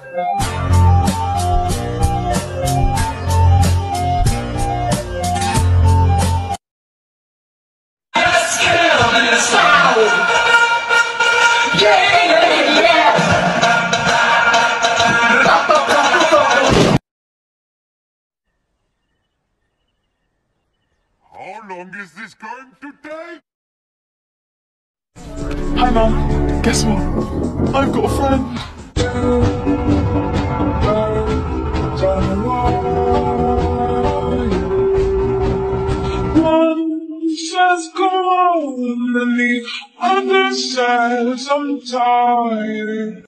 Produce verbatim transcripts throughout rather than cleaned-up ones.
How long is this going to take? Hi Mum, guess what? I've got a friend. One says go on and the other says I'm tired.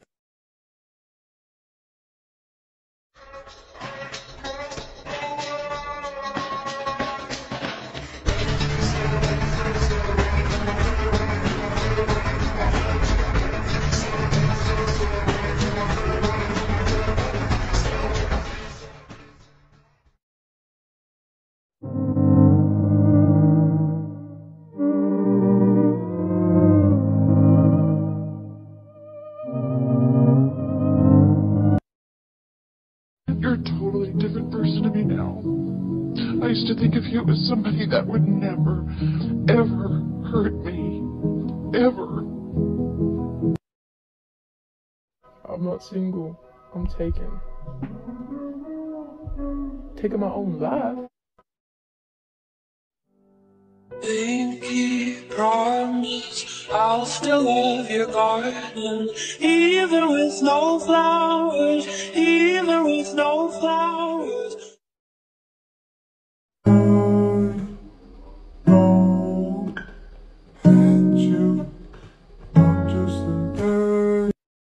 You're a totally different person to me now. I used to think of you as somebody that would never, ever hurt me. Ever. I'm not single. I'm taken. Taking my own life. Pinky promise I'll still love your garden, even with no flowers, even with no flowers. I know that you are just a bird.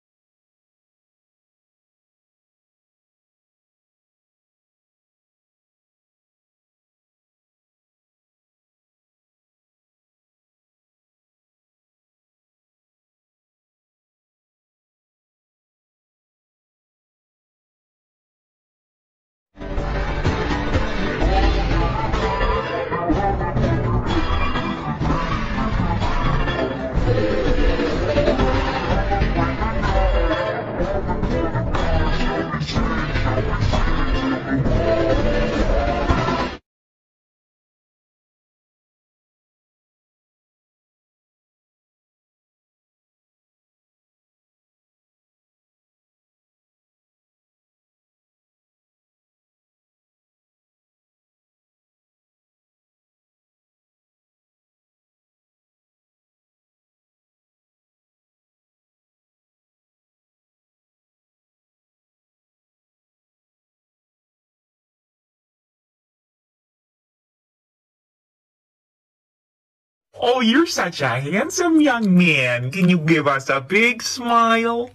Oh, you're such a handsome young man. Can you give us a big smile?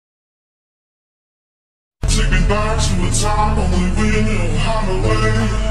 Take me back to a time only we knew how to wait.